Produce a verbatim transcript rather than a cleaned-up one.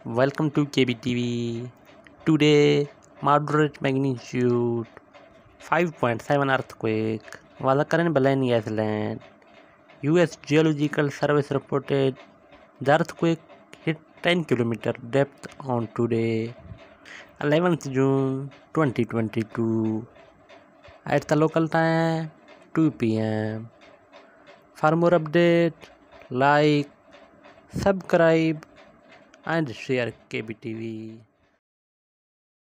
Welcome to K B T V. Today, moderate magnitude five point seven earthquake was occurring in Balleny Island. U S Geological Service reported the earthquake hit ten kilometer depth on today, eleventh June twenty twenty-two, at the local time two p m For more update, like, subscribe and share K B T V.